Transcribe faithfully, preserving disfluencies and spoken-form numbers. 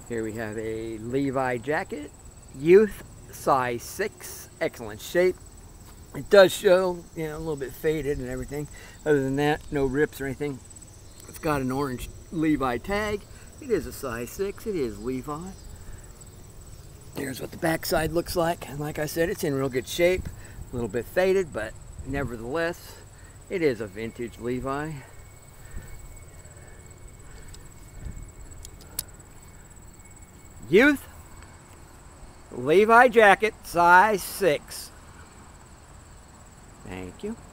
Here we have a Levi jacket, youth, size six, excellent shape. It does show, you know, a little bit faded and everything. Other than that, no rips or anything. It's got an orange Levi tag. It is a size six. It is Levi. Here's what the back side looks like. And like I said, it's in real good shape. A little bit faded, but nevertheless, it is a vintage Levi. Youth, Levi jacket, size six. Thank you.